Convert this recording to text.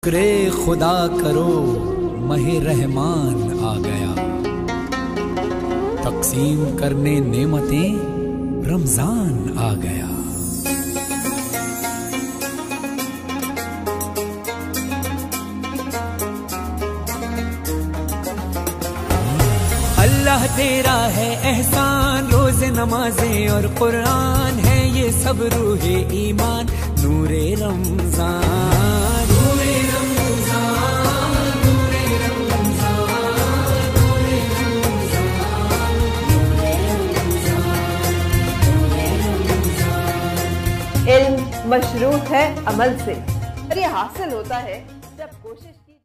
شکرے خدا کرو ماہ رحمان آ گیا، تقسیم کرنے نعمتیں رمضان آ گیا۔ اللہ تیرا ہے احسان، روز نمازیں اور قرآن ہے یہ سب روح ایمان، نور رمضان نور رمضان نور رمضان نور رمضان نور رمضان۔ علم مشروط ہے عمل سے، اور یہ حاصل ہوتا ہے جب کوشش